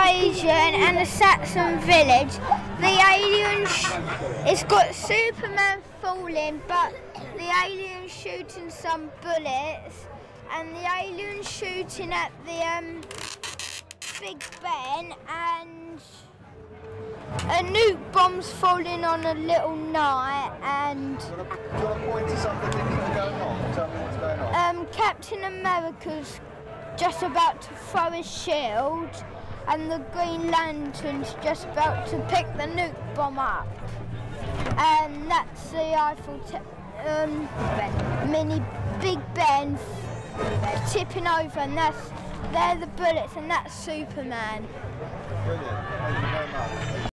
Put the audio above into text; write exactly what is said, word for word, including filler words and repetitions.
invasion and the Saxon Village. The aliens, it's got Superman falling, but the aliens shooting some bullets, and the aliens shooting at the um, Big Ben, and a nuke bomb's falling on a little night, and Do you want to point to something that's going on? Tell me what's going on. um, Captain America's just about to throw his shield, and the Green Lantern's just about to pick the nuke bomb up. And that's the Eiffel um, mini Big Ben tipping over, and that's they're the bullets, and that's Superman. Brilliant.